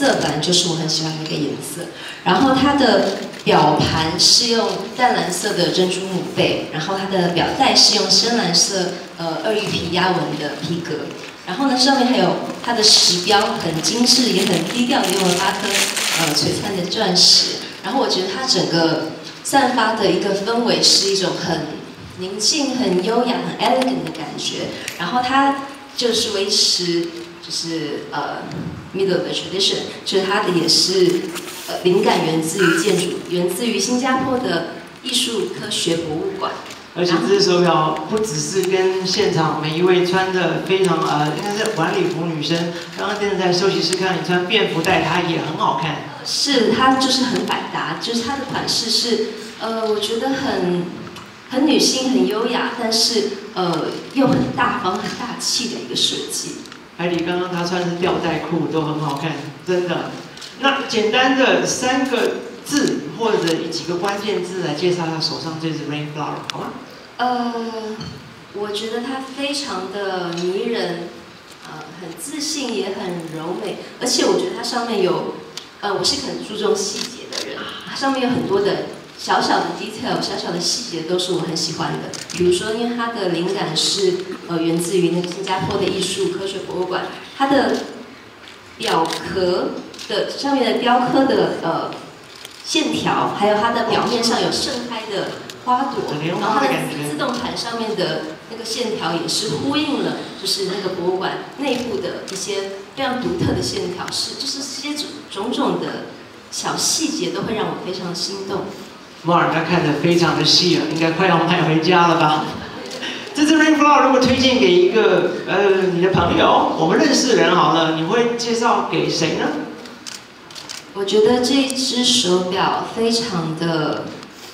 色本来就是我很喜欢的一个颜色。然后它的表盘是用淡蓝色的珍珠母贝，然后它的表带是用深蓝色鳄鱼皮压纹的皮革。然后呢，上面还有它的时标，很精致也很低调的用了8颗璀璨的钻石。然后我觉得它整个散发的一个氛围是一种很宁静、很优雅、很 elegant 的感觉。然后它就是维持就是middle 的 tradition， 就是它的也是灵感源自于建筑，源自于新加坡的艺术科学博物馆。 而且这只手表不只是跟现场每一位穿的非常应该是晚礼服女生，刚刚真的在休息室看你穿便服带它也很好看。 是，它就是很百搭，就是它的款式是我觉得很女性、很优雅，但是又很大方、很大气的一个设计。 海底刚刚她穿的是吊带裤都很好看，真的。那简单的3个字或者几个关键字来介绍她手上这只 Rainflower 好吗？ 我觉得它非常的迷人，很自信也很柔美，而且我觉得它上面有，我是很注重细节的人，它上面有很多的小小的 detail， 小小的细节都是我很喜欢的。比如说，因为它的灵感是源自于那个新加坡的艺术科学博物馆，它的表壳的上面的雕刻的线条，还有它的表面上有盛开的花朵，然后它的自动盘上面的那个线条也是呼应了，就是那个博物馆内部的一些非常独特的线条，就是这些种种的小细节都会让我非常心动。 莫尔他看得非常的细了，应该快要买回家了吧？这只 Rainflower 如果推荐给一个你的朋友，我们认识的人好了，你会介绍给谁呢？ 我觉得这只手表非常的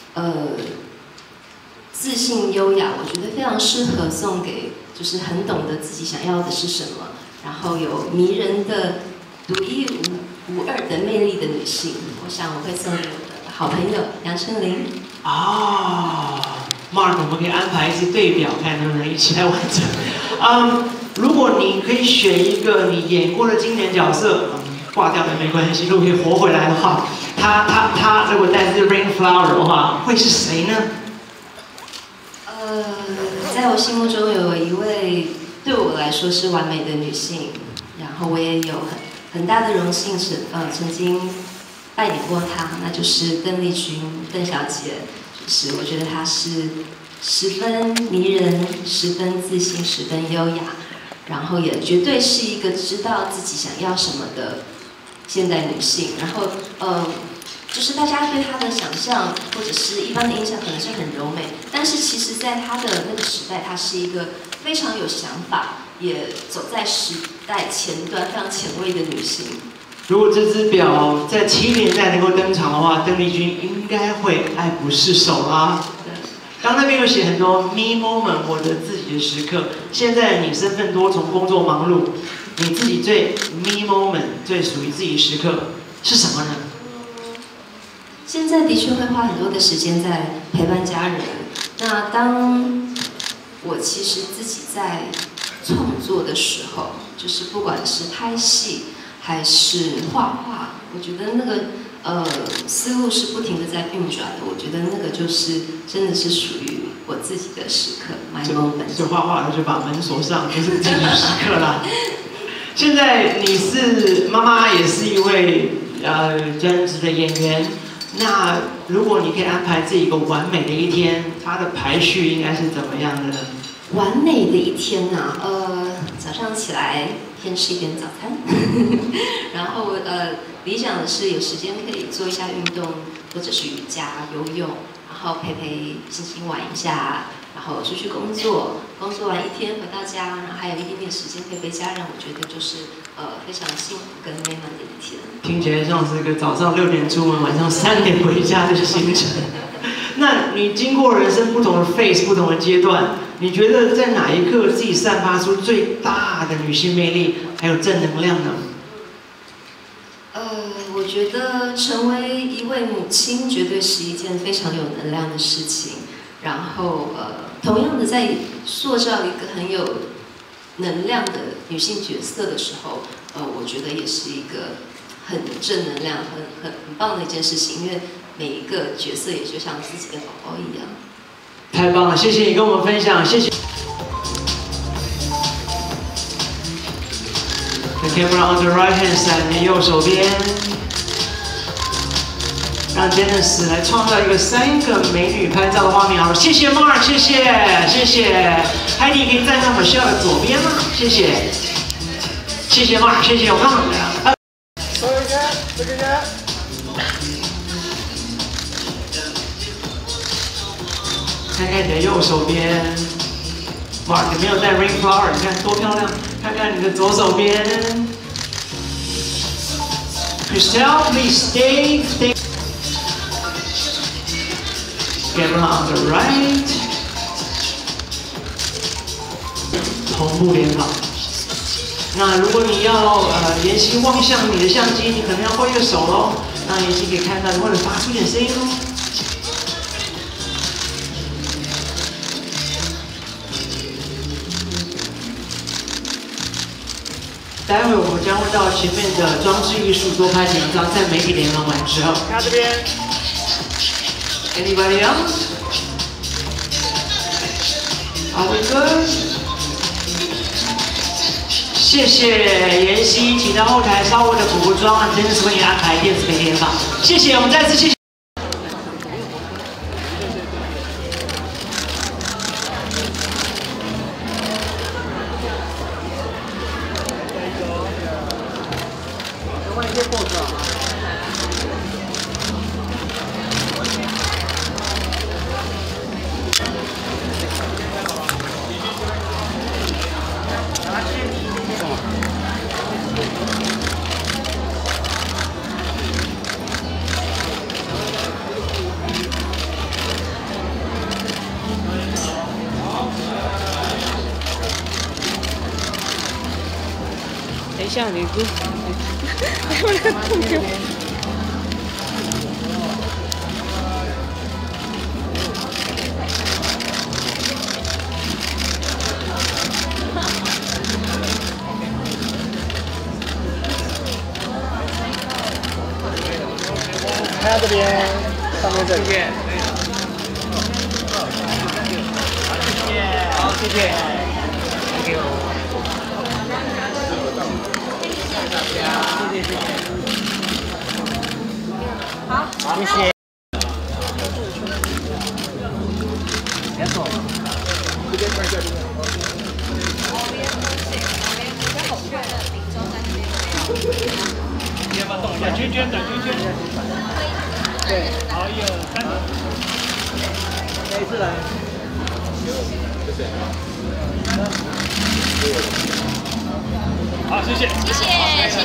自信优雅，我觉得非常适合送给就是很懂得自己想要的是什么，然后有迷人的独一无二的魅力的女性。我想我会送给我的好朋友杨丞琳。 Mark， 我们可以安排一支对表，看能不能一起来完成。如果你可以选一个你演过的经典角色，挂掉的没关系，如果可以活回来的话，他如果带这 Rainflower 的话，会是谁呢？ 在我心目中有一位对我来说是完美的女性，然后我也有很大的荣幸曾经扮演过她，那就是邓丽君，邓小姐。就是我觉得她是十分迷人、十分自信、十分优雅，然后也绝对是一个知道自己想要什么的现代女性。然后就是大家对她的想象或者是一般的印象可能是很柔美，但是其实在她的那个时代，她是一个非常有想法，也走在时代前端、非常前卫的女性。 如果这只表在70年代能够登场的话，邓丽君应该会爱不释手啦。刚那边有写很多 me moment， 我的自己的时刻。现在你身份多重，工作忙碌，你自己最 me moment， 最属于自己的时刻是什么呢？ 现在的确会花很多的时间在陪伴家人。那当我其实自己在创作的时候，就是不管是拍戏还是画画，我觉得那个思路是不停的在运转的。我觉得那个就是真的是属于我自己的时刻 ，my moment。 就画画，就把门锁上，就是自己的时刻啦。现在你是妈妈，也是一位专职的演员。那如果你可以安排这一个完美的一天，它的排序应该是怎么样的呢？ 完美的一天啊，早上起来先吃一点早餐，然后理想的是有时间可以做一下运动，或者是瑜伽、游泳，然后陪星星玩一下，然后出去工作，工作完一天回到家，然后还有一点点时间可以陪家人，我觉得就是非常幸福跟美满的一天。 听起来像是个早上6点出门，晚上3点回家的行程。那你经过人生不同的 phase、不同的阶段，你觉得在哪一刻自己散发出最大的女性魅力，还有正能量呢？ 我觉得成为一位母亲绝对是一件非常有能量的事情。然后同样的，在塑造一个很有能量的女性角色的时候，我觉得也是一个很正能量、很棒的一件事情，因为每一个角色也就像自己的宝宝一样。 太棒了，谢谢你跟我们分享，谢谢。The camera on the right hand side， 你右手边，让 Dennis 来创造一个3个美女拍照的画面，好了，谢谢 Mark， 谢谢。Heidi 可以站在 Michelle 的左边吗？谢谢 Mark， 谢谢，我看看。这个看看你的右手边 ，Mark 没有带 ring flower， 你看多漂亮。看看你的左手边 ，Christelle please stay。Camera on the right， 同步联访。那如果你要妍希望向你的相机，你可能要挥个手喽，让妍希可以看到，或者发出点声音喽。待会我们将会到前面的装置艺术多拍几张，在媒体联访完之后。看这边。Anybody else? Are we good? 谢谢妍希，请到后台稍微的补妆，让 Dennis 为你安排电子媒体联访。谢谢，我们再次谢谢。 等一下，你不，我来痛掉。 看这边，上面这边。 好，谢谢。Thank you。谢谢。好，谢谢。别走。 这边看一下这边。 你要不要动一下？圈圈的圈圈。对，好，1、2、3。每次来。好，谢谢。谢谢。